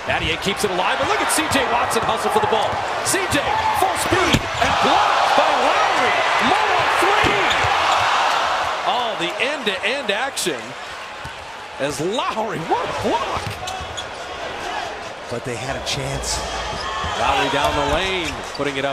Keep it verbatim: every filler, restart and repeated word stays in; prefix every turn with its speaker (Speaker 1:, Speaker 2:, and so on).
Speaker 1: Battier keeps it alive, and look at C J Watson hustle for the ball. C J, full speed, and blocked by Lowry. Low three. Oh, the end-to-end action as Lowry, what a block.
Speaker 2: But they had a chance.
Speaker 1: Lowry down the lane, putting it up.